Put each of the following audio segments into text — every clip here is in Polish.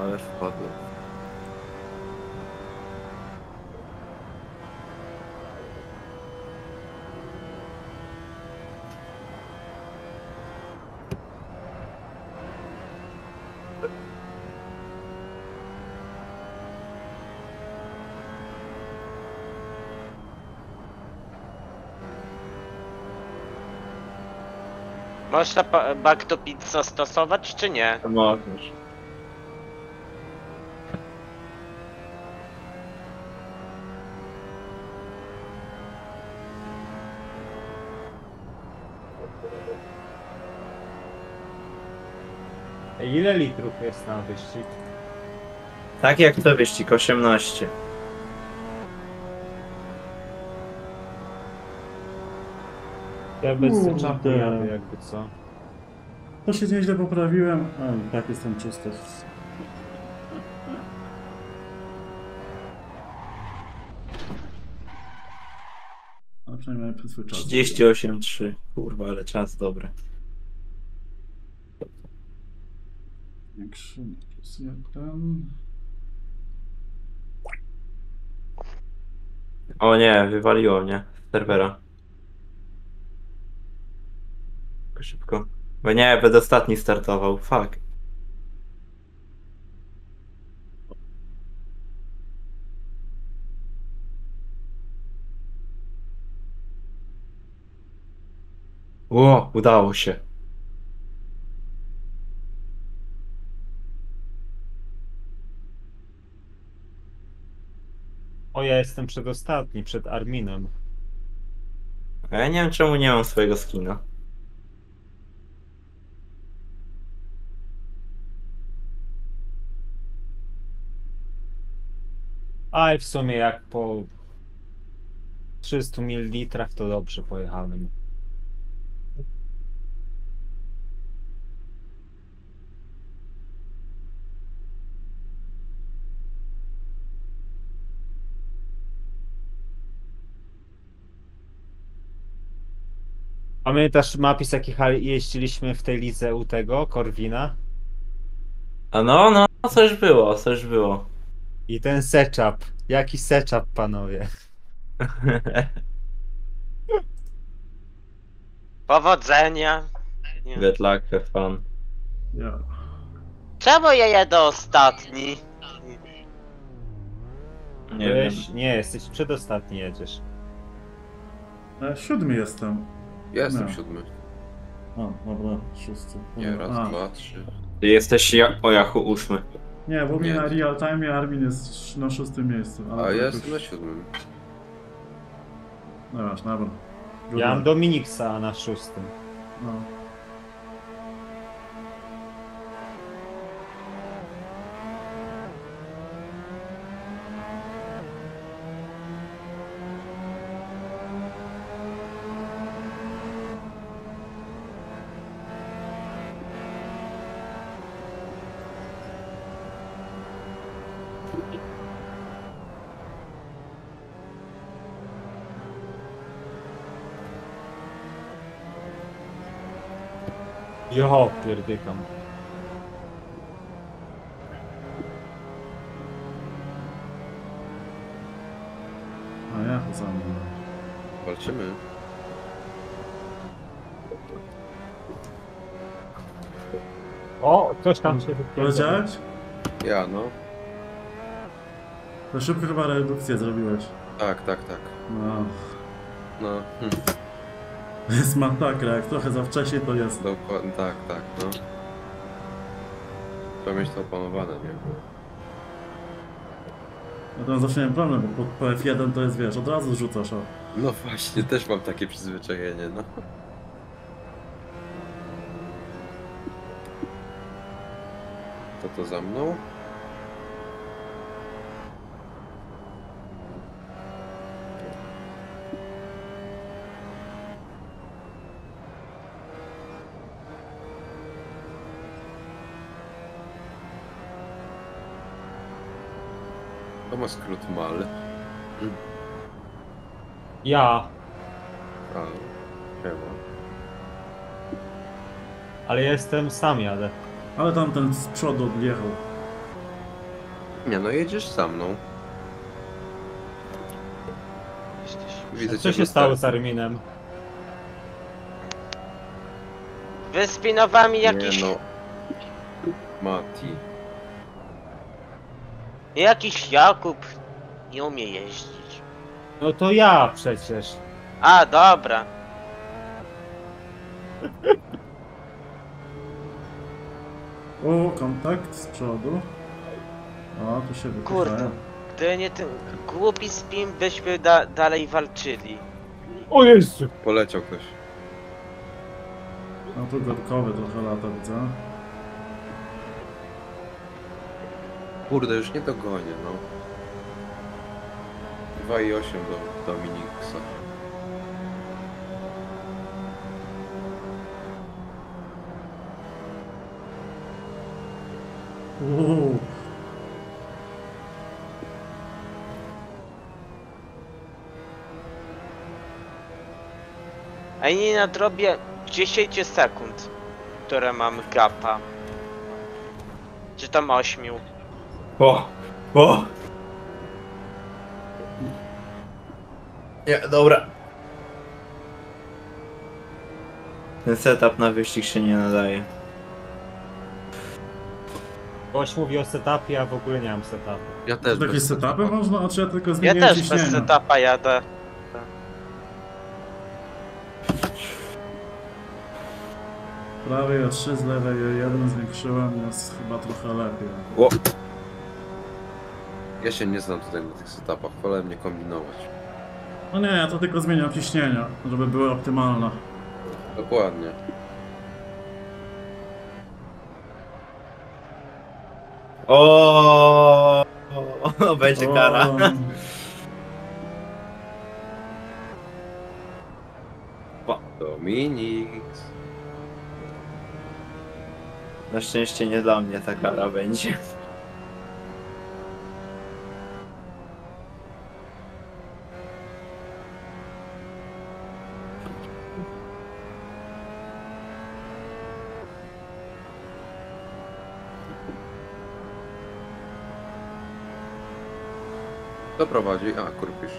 ale wpadłem. Można back to pizza stosować, czy nie? To możesz. Ile litrów jest na wyścig? Tak jak to wyścig, 18. Ja bez Kurde. czapu jadę jakby co. To się nieźle poprawiłem, ale i tak jestem czysty. Ale przynajmniej przez swój czas. 38,3. Kurwa, ale czas dobry. Większy plus 1. O nie, wywaliło mnie z serwera. Szybko. Bo nie, będę ostatni startował. Fuck. O, udało się. O, ja jestem przedostatni, przed Arminem. A ja nie wiem czemu nie mam swojego skina. A i w sumie jak po 300 ml to dobrze pojechałem. Pamiętasz Mapis, jaki jeździliśmy w tej lidze u tego, Korwina? A no, coś było, coś było. I ten setup. Jaki setup, panowie? Powodzenia. Nie. Good luck, have fun. Ja. Czemu ja jedę ostatni? Nie wiem. Nie, jesteś przedostatni, jedziesz. Ja 7 jestem. Ja jestem No. 7. O, dobra, 6. Nie, raz, A, 2, 3. Ty jesteś o Yahoo 8. nie, bo mi Nie. na real time Armin jest na 6 miejscu. Ale A to ja już- jestem na 7. No wiesz, dobra. Ja mam Dominiksa na 6. No. Jo, pierdykam. A ja to sam. Walczymy. O, coś tam się wypierdza. Powiedziałeś? Ja, no. To szybko chyba redukcję zrobiłeś. Tak. No. No, To jest masakra, jak trochę za wcześnie to jest. dokładnie, tak, no. Trzeba mieć to opanowane, nie? Ja tam zawsze miałem problem, bo po F1 to jest, wiesz, od razu rzucasz, o. No właśnie, też mam takie przyzwyczajenie, no. To za mną? To ma skrót MAL. Ja, A, chyba. ale ja jestem sam jadę. Ale tam ten z przodu odjechał. Nie no, jedziesz za mną. Widzę Co cię się w stało z lusterku. Arminem? Wyspinowałem jakiś... Nie no. Mati. Jakiś Jakub nie umie jeździć. No to ja przecież. A, dobra. O, kontakt z przodu. O, tu się Kurde. wypychają. Gdyby nie ten głupi spin, byśmy dalej walczyli. O Jezu! Poleciał ktoś. No tu gorkowy trochę lata, widzę. Kurde, już nie dogonię, no. 2,8 do Dominiksa. Uuu. A nie nadrobię 10 sekund, które mam gapa. Czy tam 8. O! O! Nie, dobra. Ten setup na wyścig się nie nadaje. Ktoś mówi o setupie, a w ogóle nie mam setupu. Ja też Czy takie bez setupy setupa. można? A czy ja tylko Ja zmieniłem też bez ciśnienie? setupa jadę. Prawie o 3 z lewej, o 1 zwiększyłem, jest chyba trochę lepiej. O! Ja się nie znam tutaj na tych setupach, wolę mnie kombinować. No nie, ja to tylko zmieniam ciśnienia, żeby były optymalne. Dokładnie. O! Będzie kara. Dominiks. Na szczęście nie dla mnie ta kara będzie. Kto prowadzi? A, Kurpisz.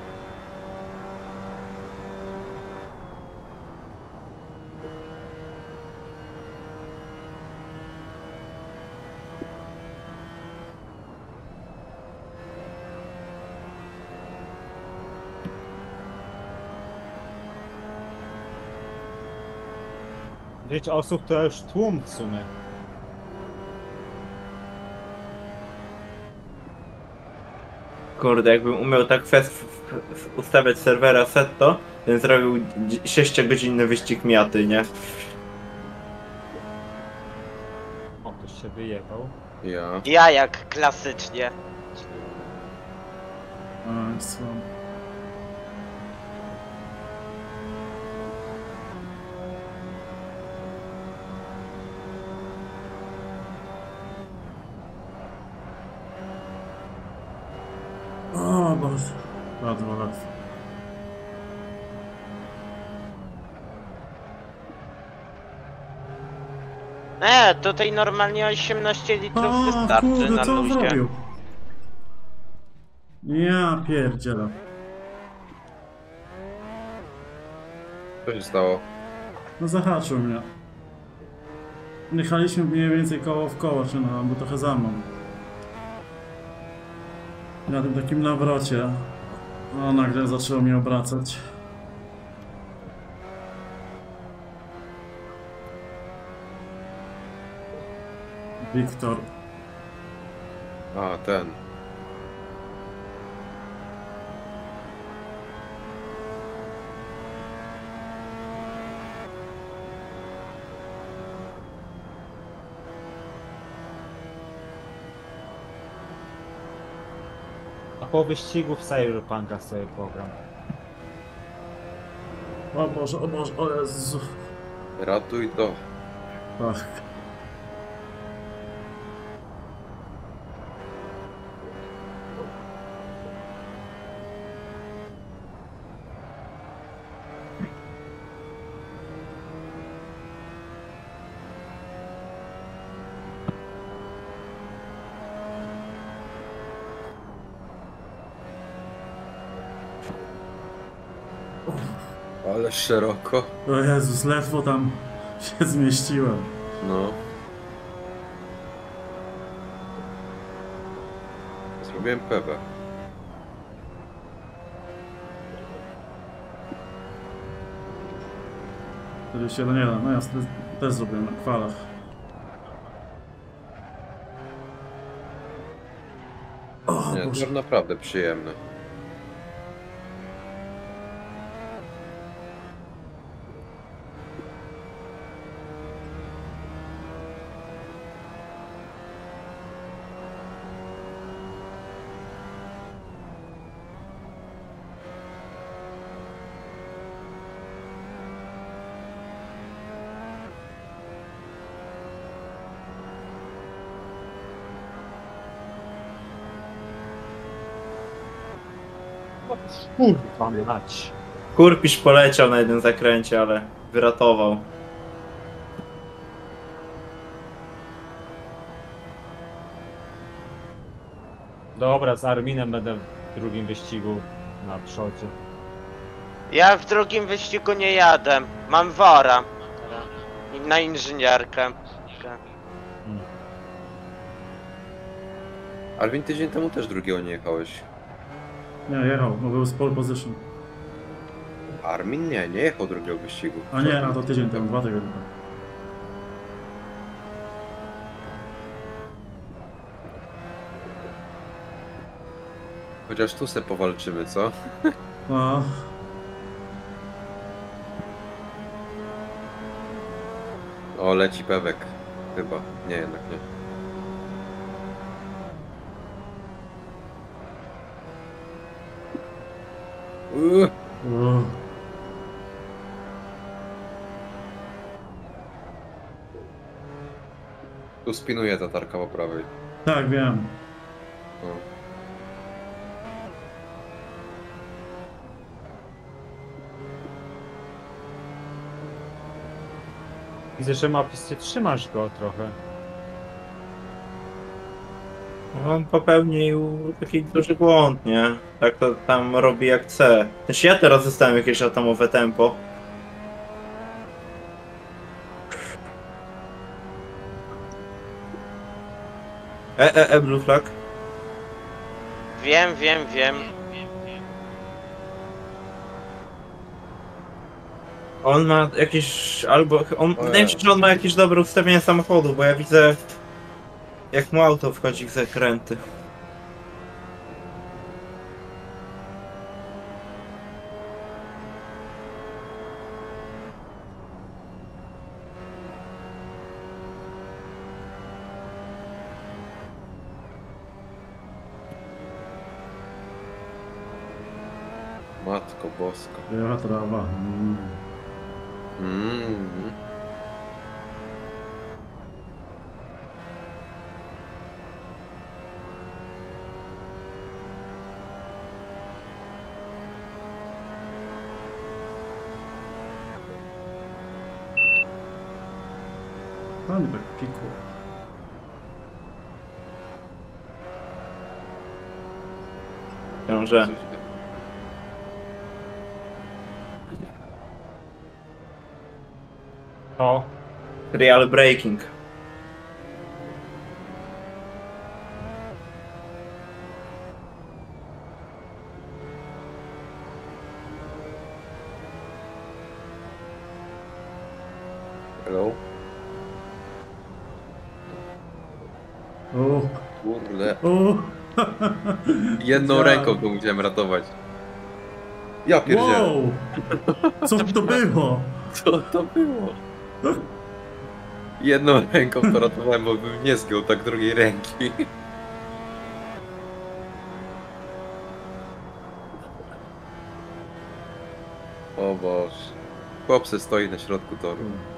Wiecie, osób to już tłum w sumie. Kurde, jakbym umiał tak ustawiać serwera setto, bym zrobił 6-godzinny wyścig miaty, nie? O, ktoś się wyjechał. Ja. Ja jak klasycznie. A, co? O Boże. Bardzo łatwo. Tutaj normalnie 18 litrów O wystarczy kurde, na co on luzie. zrobił? Ja pierdzielę. Co się stało? No zahaczył mnie. Jechaliśmy mniej więcej koło w koło, czy no, bo trochę za mną. Na tym takim nawrocie. O, nagle zaczęło mnie obracać. Wiktor. A, ten. A po wyścigu w Cyberpunka sobie program. O Boże, o Boże, o Jezu. Ratuj to. Tak. Ale szeroko. O Jezus, ledwo tam się zmieściłem. No. Zrobiłem pewę. Wtedy się nie da. No ja też zrobiłem na kwalach. O Nie, Boże. to naprawdę przyjemne. Kurwa mać. Kurpisz poleciał na jednym zakręcie, ale wyratował. Dobra, z Arminem będę w drugim wyścigu na przodzie. Ja w drugim wyścigu nie jadę. Mam wora. Na inżynierkę. Alvin, tydzień temu też drugiego nie jechałeś. Nie, jechał, bo był z pole position. Armin nie jechał drugiego wyścigu. A nie, a to tydzień temu, 2 tygodnie. Chociaż tu se powalczymy, co? No, O, leci pewek. Chyba. Nie, jednak nie. o, Tu spinuje ta tarka po prawej. tak, wiem. No. Widzę, że Mapis, trzymasz go trochę. On popełnił taki duży błąd, nie? Tak to tam robi jak chce. Też ja teraz zostałem jakieś atomowe tempo. Blue flag. Wiem. On ma jakieś, albo, wydaje mi się, że on ma jakieś dobre ustawienie samochodu, bo ja widzę, jak mu auto wchodzi w zakręty. Matko boska. Jaka trawa. Mm. A nie tak pikło. Książę. O, Real braking. Hello? O, Kurde. o. Jedną Ja. ręką to musiałem ratować. Ja pierdzielę. Wow! Co to było? Co to było? Jedną ręką to ratowałem, bo bym nie zgiął tak drugiej ręki. O Boże. Chłopcy stoi na środku toru.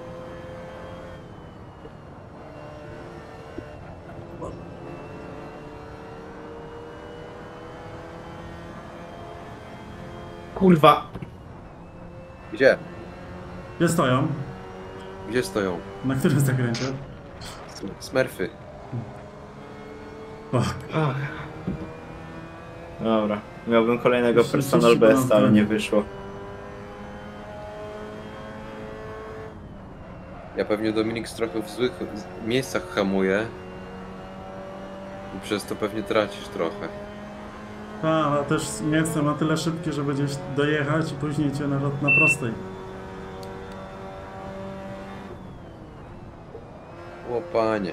Kurwa. Gdzie? Gdzie stoją? Gdzie stoją? Na którym zakręcie? Smurfy. Fuck. Ach. Dobra. Miałbym kolejnego Jeszcze personal 30 besta, ale minut. nie wyszło. Ja pewnie Dominik trochę w złych miejscach hamuje. I przez to pewnie tracisz trochę. Tak, ale też nie jestem na tyle szybki, żeby gdzieś dojechać i później cię na prostej. O panie,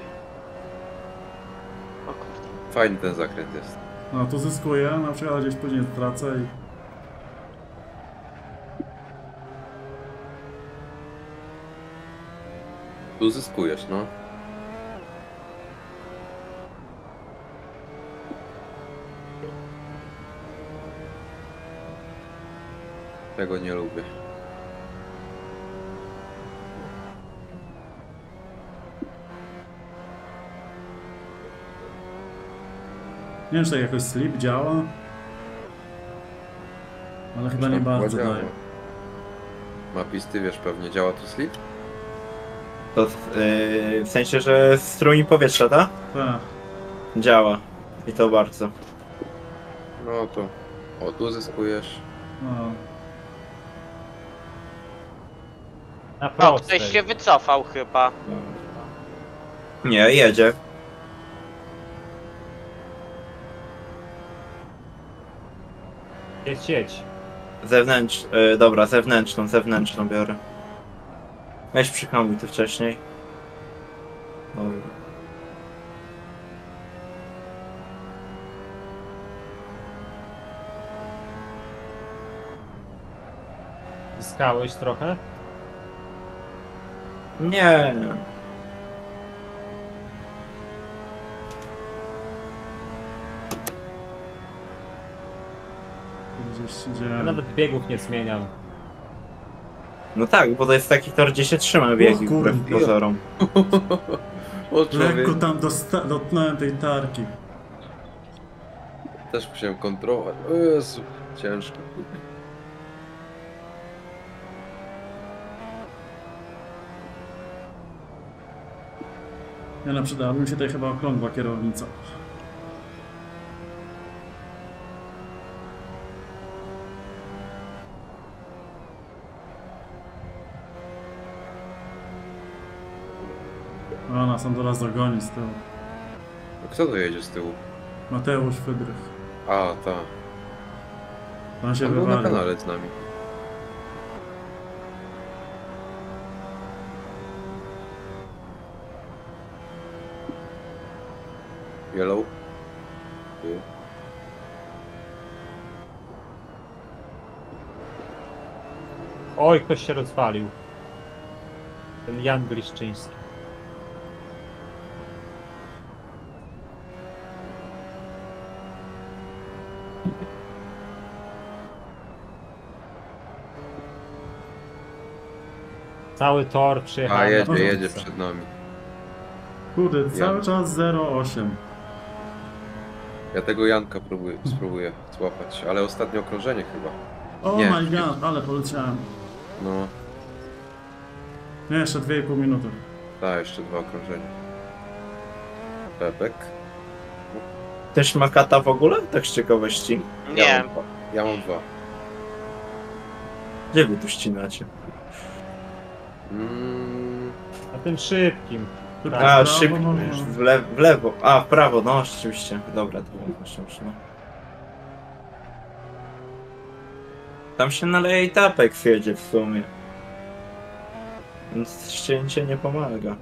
O kurde. fajny ten zakręt jest. No tu zyskuję, na przykład gdzieś później tracę i... Tu zyskujesz, no. Tego nie lubię. Nie wiem, czy tak jakoś slip działa. Ale chyba nie bardzo Działa. daje. Mapisty, wiesz, pewnie działa tu slip? To w sensie, że strumień powietrza, tak? Tak. Działa. I to bardzo. No to... O, tu zyskujesz. No. Na O, prostej. ktoś się wycofał chyba. Nie, jedzie. Jedź. Dobra, zewnętrzną biorę. Weź przyhamuj tu wcześniej. Dobra. Zyskałeś trochę? Nie. Gdzieś Ja gdzie... nawet biegów nie zmieniam. No tak, bo to jest taki tor, gdzie się trzyma biegi, kurde. wbrew pozorom. O, człowiek. Lekko tam dotknąłem tej tarki. Też musiałem kontrolować. O Jezu, ciężko. Nie no, przydałaby mi się tutaj chyba okrągła kierownica. O, nas on teraz dogoni z tyłu. A kto to jedzie z tyłu? Mateusz Wydrych. A, ta. On się On był na wywalił. kanale z nami. Yellow. Tu. Oj, ktoś się rozwalił. Ten Jan Gliszczyński. Cały tor A, przyjechał. jedzie przed nami. Kurde, cały Jan. czas 0,8. Ja tego Janka spróbuję złapać, ale ostatnie okrążenie chyba. Oh Nie. my god, ale poleciałem. No, Nie, jeszcze 2,5 minuty. tak, jeszcze 2 okrążenia. Bebek. Też ma kata w ogóle? Tak z ciekawości. Nie. Ja mam 2. Gdzie wy tu ścinacie? Na tym szybkim. Tylko A, w prawo szybko, można. już w lewo. A, w prawo, no rzeczywiście. Dobra, to było właśnie no. Tam się naleje i tapek jedzie w sumie. Więc ścięcie nie pomaga.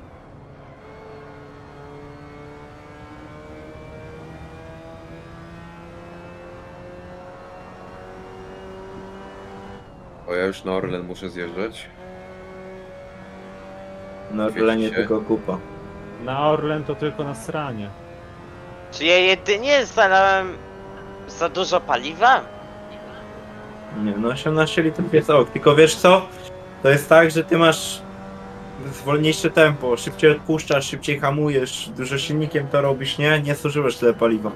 O, ja już na Orlen muszę zjeżdżać. Na Orlenie się. tylko kupa. Na Orlen to tylko na sranie. Czy ja jedynie zalałem za dużo paliwa? Nie, no 18 litrów jest ok. Tylko wiesz co? To jest tak, że ty masz wolniejsze tempo, szybciej odpuszczasz, szybciej hamujesz, dużo silnikiem to robisz, nie? Nie zużyłeś tyle paliwa.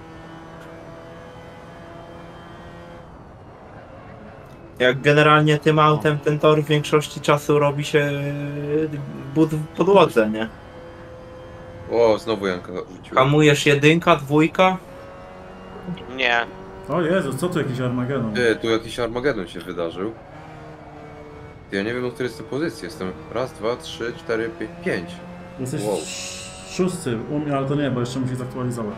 Jak generalnie tym autem ten tor w większości czasu robi się but w podłodze, nie? O, znowu Janka rzuciłem. Hamujesz jedynka, dwójka. Nie. O Jezu, co tu jakiś Armagedon? Ty, tu jakiś Armagedon się wydarzył. Ja nie wiem, na której jestem pozycji. Jestem raz, dwa, trzy, cztery, pięć. Jesteś Wow. szósty u mnie, ale to nie, bo jeszcze musi zaktualizować.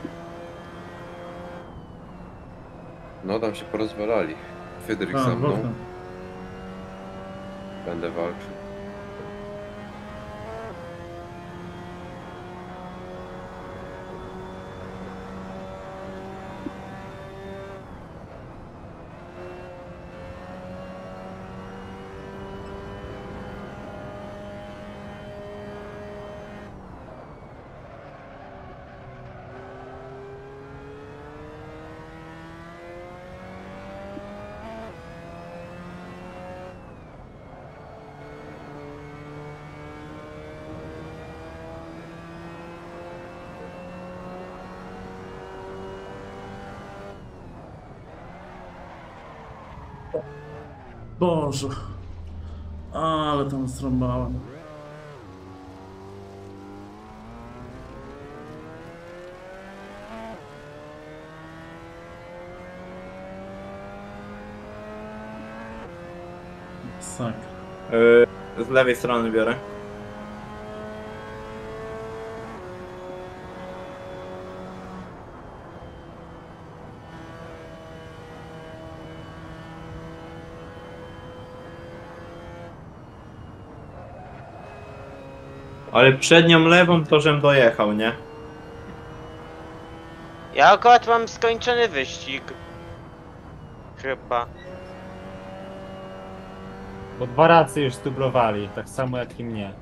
No tam się porozwalali. Fydryk A, za w mną. okno. Będę walczył. Boże. Ale tam strąbałem. Sakra. Z lewej strony biorę. Ale przednią lewą to żem dojechał, nie? Ja akurat mam skończony wyścig. Chyba. Bo 2 razy już dublowali, tak samo jak i mnie.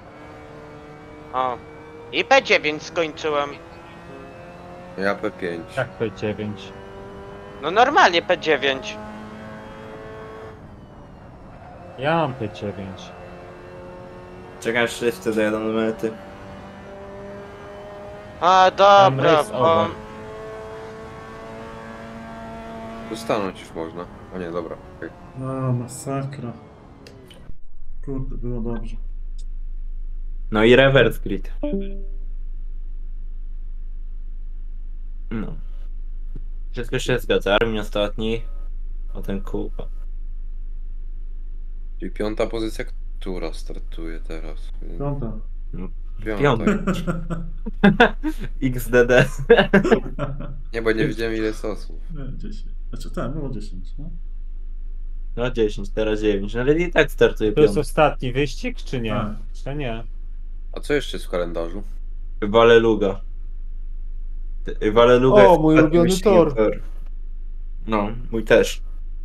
O. I P9 skończyłem. Ja P5. Jak P9. No normalnie P9. Ja mam P9. Czekaj, wszyscy dojadą do mety. A dobra, race bo... over. Tu stanąć już można. O nie, dobra. okej. No, masakra. Kurde, było dobrze. No i reverse grid. No. Wszystko się zgadza. Armin ostatni. Potem Kuba. Czyli piąta pozycja, która startuje teraz? Piąta. Piąta. XDD. Nie, bo nie wiedziałem ile jest osób. Nie, 10. Znaczy tak, było 10, no. No 10, teraz 9. No ale i tak startuje To jest piąta. ostatni wyścig, czy nie? Tak. Czy nie? A co jeszcze jest w kalendarzu? Valeluga. Valeluga O, jest mój ostatnim ulubiony wyścigiem tor. No, mój też.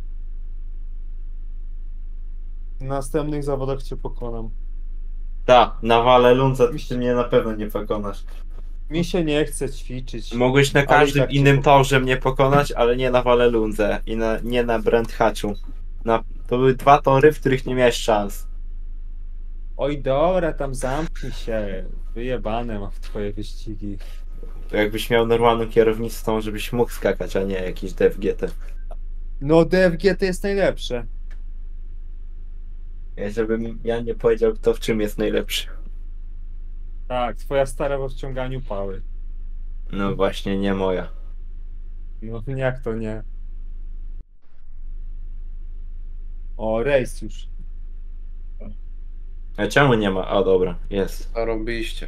W następnych zawodach cię pokonam. Tak, na Valelunce ty mnie na pewno nie pokonasz. Mi się nie chce ćwiczyć. Mogłeś na Ale każdym i tak cię innym pokonam. torze mnie pokonać, ale nie na Valelundze i nie na Brent Hatchu. To były 2 tory, w których nie miałeś szans. Oj dobra, tam zamknij się. Wyjebane mam w twoje wyścigi. Jakbyś miał normalną kierownictwo, żebyś mógł skakać, a nie jakiś DFGT. No DFG to jest najlepsze. Żebym ja nie powiedział, kto w czym jest najlepszy. Tak, twoja stara w ściąganiu pały. No właśnie, nie moja. No jak to nie? O, rejs już. A czemu nie ma? A dobra, jest. A robiliście.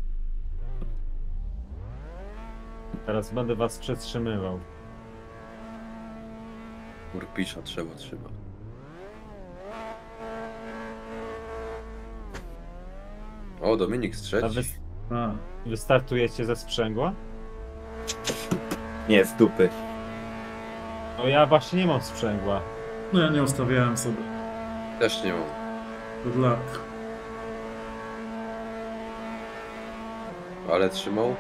Teraz będę was przetrzymywał. Urpisza trzeba. O, Dominik z A trzeci. A, wy startujecie ze sprzęgła? Nie, z dupy. No ja właśnie nie mam sprzęgła. no ja nie ustawiałem sobie. Też nie mam. Good luck. Ale trzymał?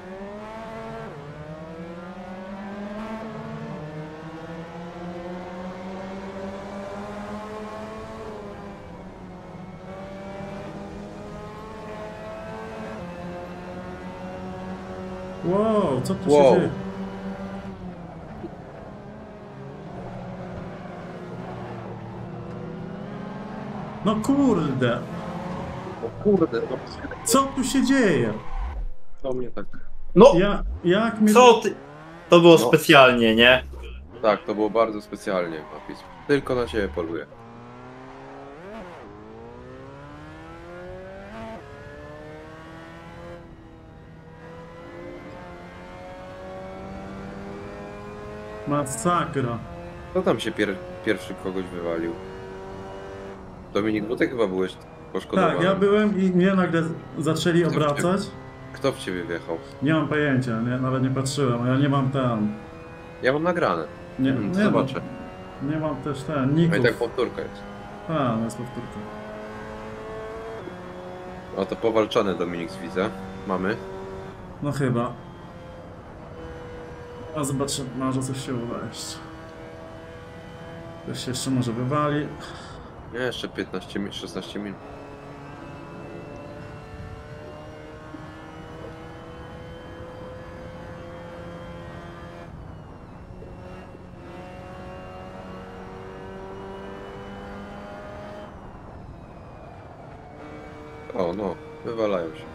Wow, co tu Wow. się dzieje? No kurde, O kurde, co tu się dzieje? to mnie tak. No, Jak mi... co ty? To było No. specjalnie, nie? Tak, to było bardzo specjalnie napis. Tylko na siebie poluje. Masakra. Kto tam się pierwszy kogoś wywalił? Dominik, bo ty chyba byłeś poszkodowany. Tak, ja byłem i mnie nagle zaczęli Kto w obracać. Kto w ciebie wjechał? Nie mam pojęcia, nawet nie patrzyłem, ja nie mam tam. Ja mam nagrane. Nie, To nie, zobaczę. nie mam też ten, No i ników. tak powtórka jest. A, no jest powtórka. A to powalczane Dominik widzę. Mamy. No chyba. A zobaczę, może coś się uda jeszcze. Ktoś się jeszcze może wywali. Nie, jeszcze 15 minut, 16 minut. O, no, wywalają się.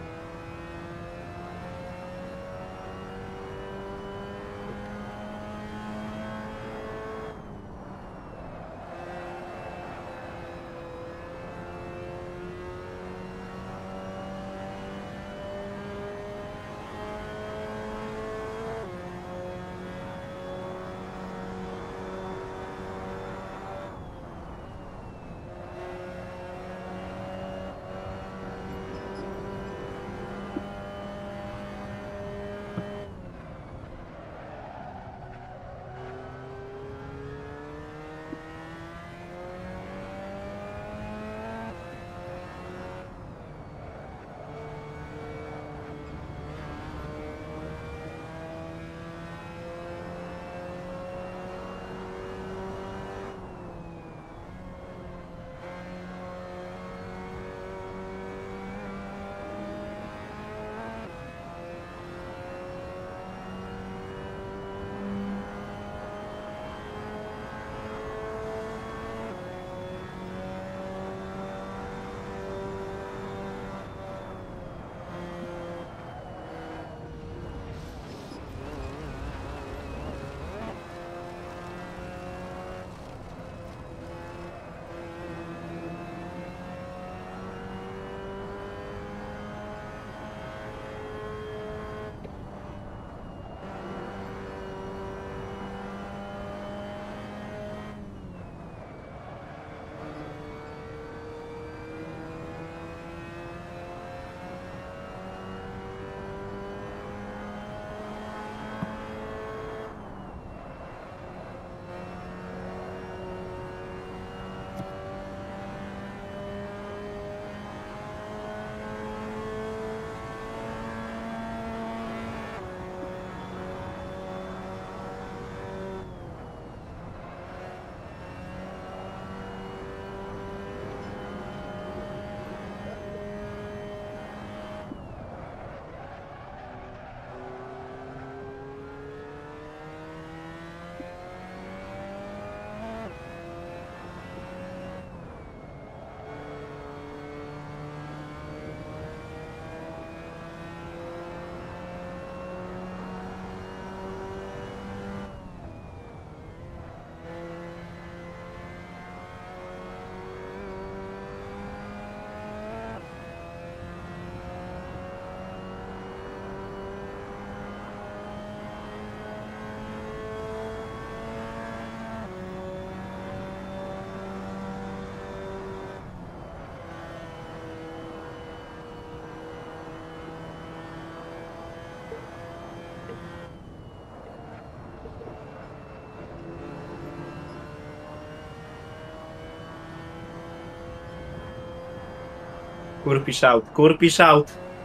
Kurpi shout, kurpi shout.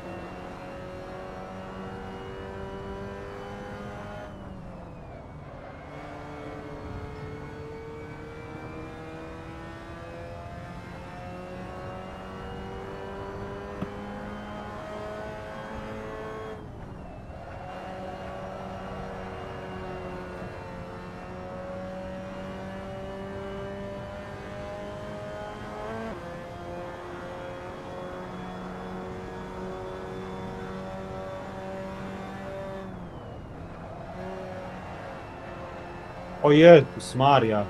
O Jezus Maria.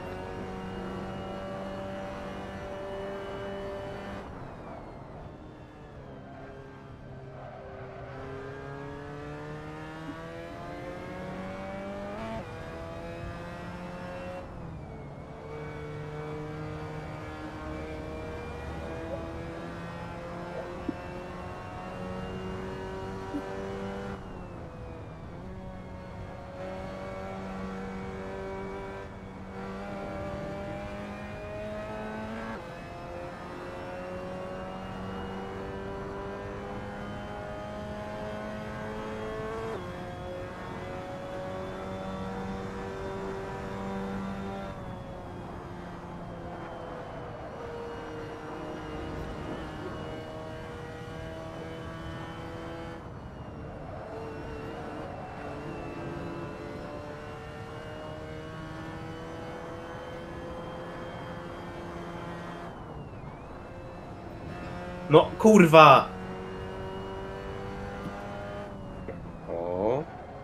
No kurwa! O,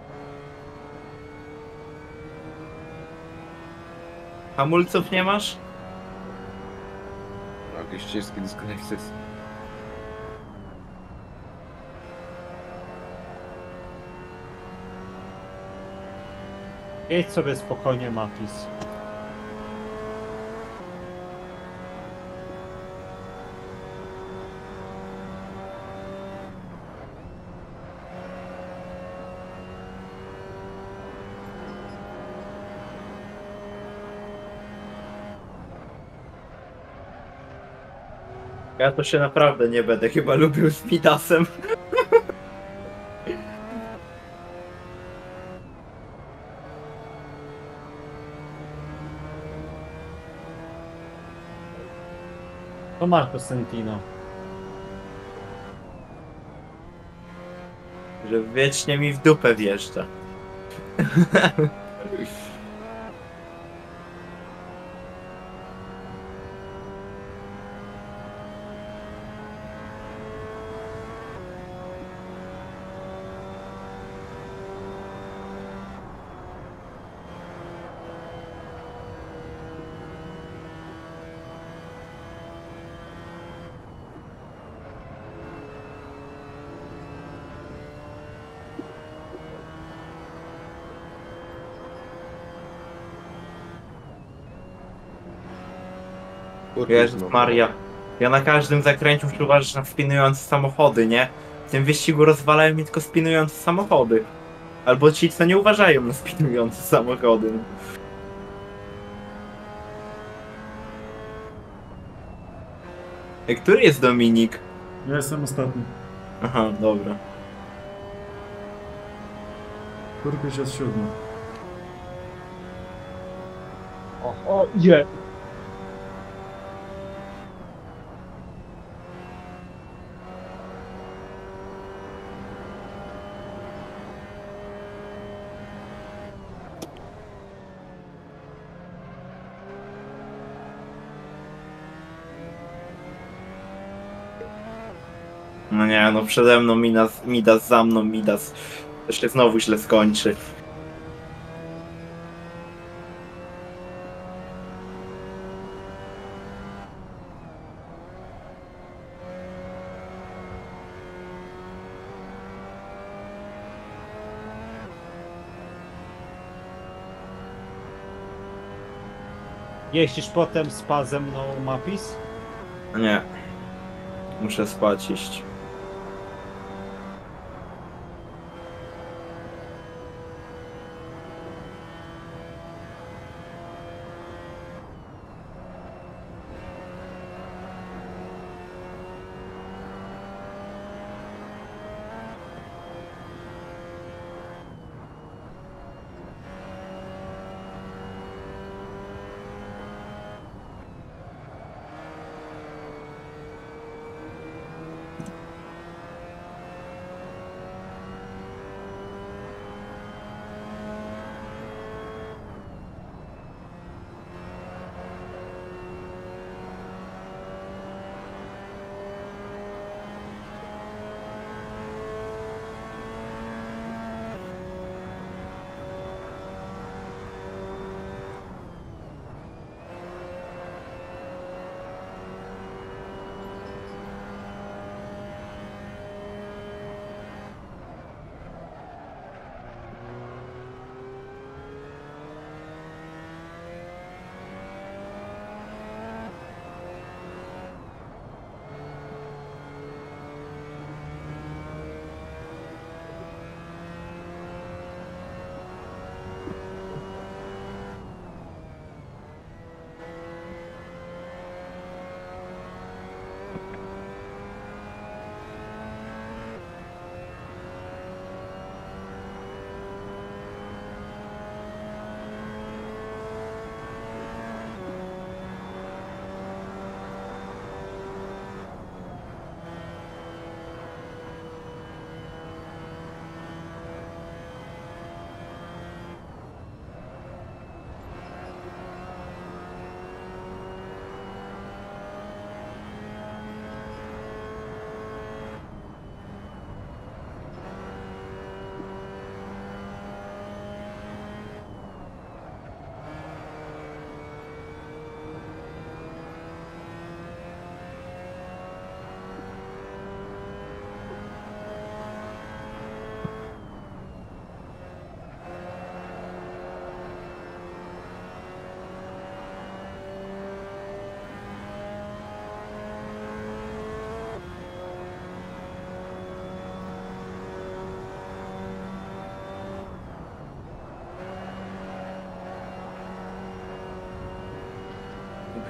Hamulców nie masz? jakieś ciężkie dyskonekcje. Jedź sobie spokojnie, Mapis. Ja to się naprawdę nie będę chyba lubił z Midasem. To masz do Sentino. Że wiecznie mi w dupę wjeżdża. Kurde, Jezus no. Maria. Ja na każdym zakręciu uważasz na spinujące samochody, nie? W tym wyścigu rozwalają mi tylko spinujące samochody. Albo ci, co nie uważają na spinujące samochody. Który jest Dominik? Ja jestem ostatni. Aha, dobra. Kurpiś jest 7. O, je! No nie, no przede mną Midas, za mną Midas. To się znowu źle skończy. Jeździsz potem spa ze mną, Mapis? Nie. Muszę spać iść.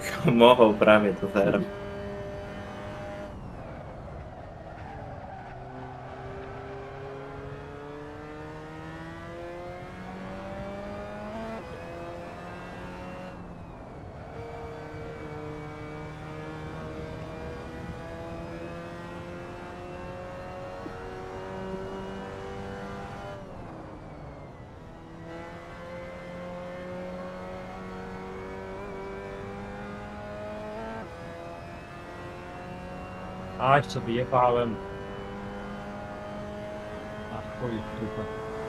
Hamował prawie do zera. A, jeszcze wyjechałem. A, chuj, dupa.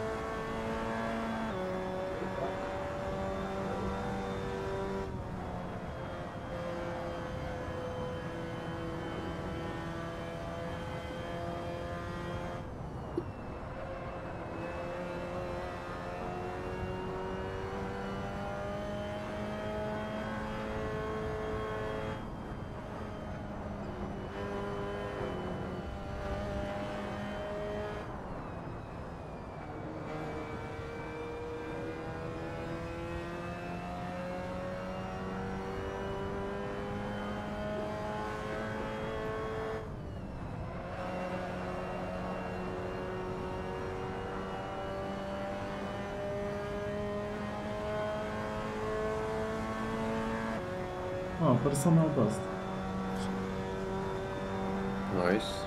O, personal best. Nice.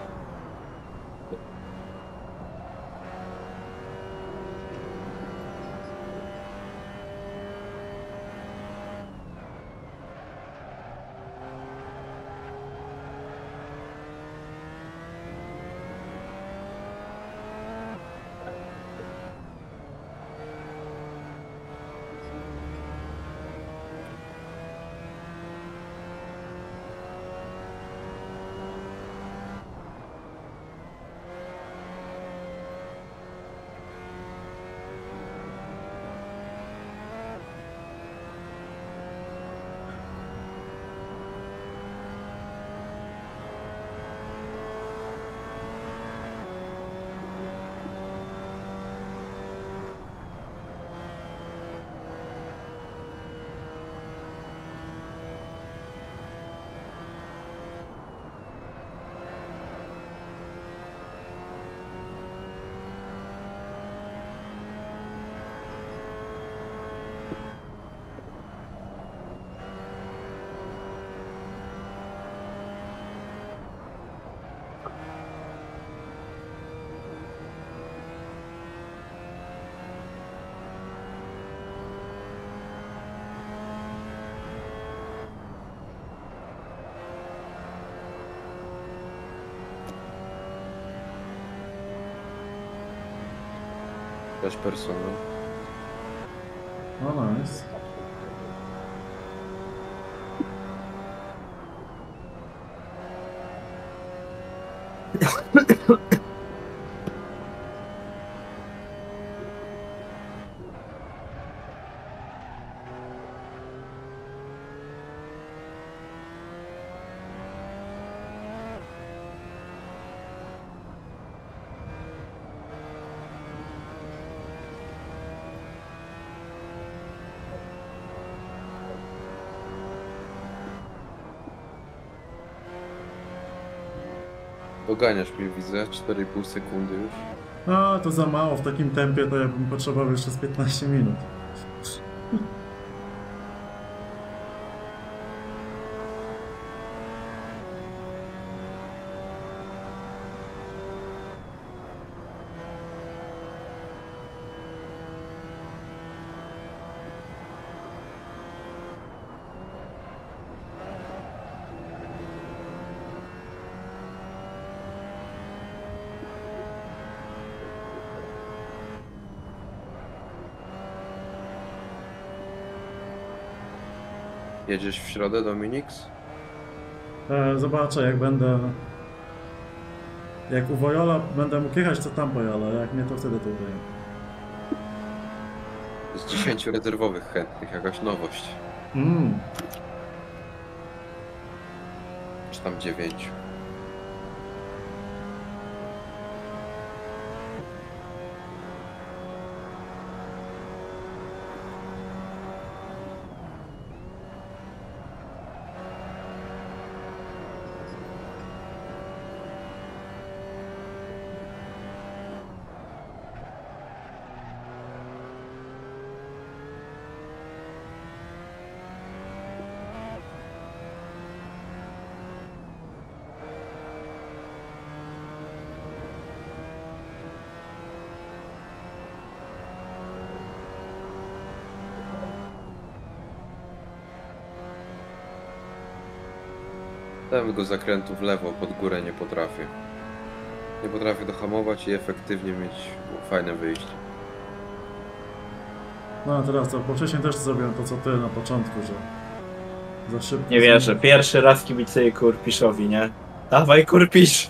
Też personal. O, nice. Doganiasz mnie, widzę. 4,5 sekundy już. A, to za mało. W takim tempie to ja bym potrzebował jeszcze z 15 minut. Jedziesz w środę, Dominix? Zobaczę, jak będę... Jak u Wojola będę mógł jechać, to tam pojadę, jak nie, to wtedy tutaj. Z 10 rezerwowych chętnych, jakaś nowość. Mm. Czy tam 9. Tego zakrętu w lewo, pod górę nie potrafię. Nie potrafię dohamować i efektywnie mieć fajne wyjście. No a teraz co, bo wcześniej też zrobiłem to co ty na początku, że za szybko... Nie wierzę, pierwszy raz kibicuję Kurpiszowi, nie? Dawaj Kurpisz!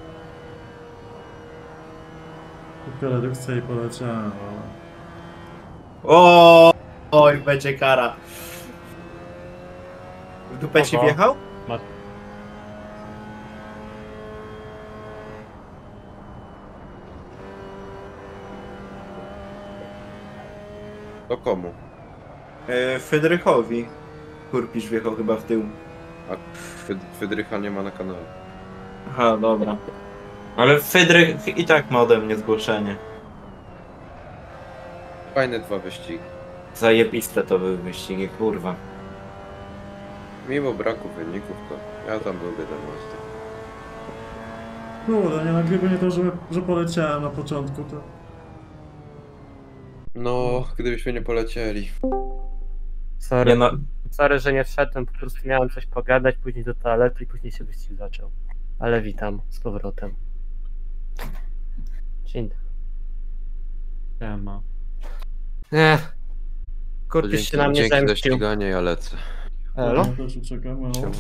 Szybka redukcja i poleciałem, ale... O, oj, będzie kara. W dupę ci Oho. wjechał? To komu? Fedrychowi. Kurpisz wjechał chyba w tył. A Fydrycha nie ma na kanale. Aha, dobra. Ale Fedrych i tak ma ode mnie zgłoszenie. Fajne 2 wyścigi. Zajebiste to były wyścigi, kurwa. Mimo braku wyników, to ja tam lubię ten most. Kurde, nie nagrywa nie to, że poleciałem na początku, to... No, gdybyśmy nie polecieli. Sorry, Nie no, sorry, że nie wszedłem, po prostu miałem coś pogadać, później do toalety i później się wyścig zaczął. Ale witam z powrotem. Dzień dobry. Siema. Kurpisz się na mnie Dzięki za zemścił. ściganie, ja lecę. Elo? Ja też czekam, no.